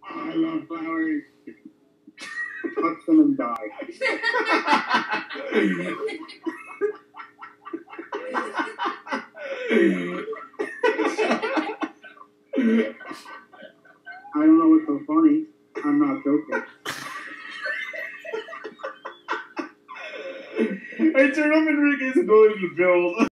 I love flowers. Touch them and die. I don't know what's so funny. I'm not joking. I turn up Enrique's ability to build.